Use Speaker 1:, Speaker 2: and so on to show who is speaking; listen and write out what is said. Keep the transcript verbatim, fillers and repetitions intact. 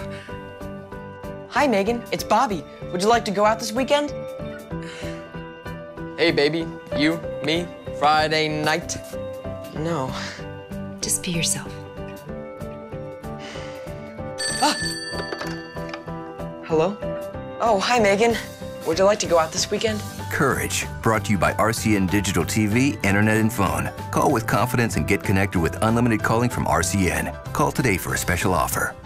Speaker 1: Hi, Megan. It's Bobby. Would you like to go out this weekend? Hey, baby. You, me, Friday night? No.
Speaker 2: Just be yourself.
Speaker 1: Ah! Hello? Oh, hi, Megan. Would you like to go out this weekend?
Speaker 3: Courage, brought to you by R C N Digital T V, Internet, and Phone. Call with confidence and get connected with unlimited calling from R C N. Call today for a special offer.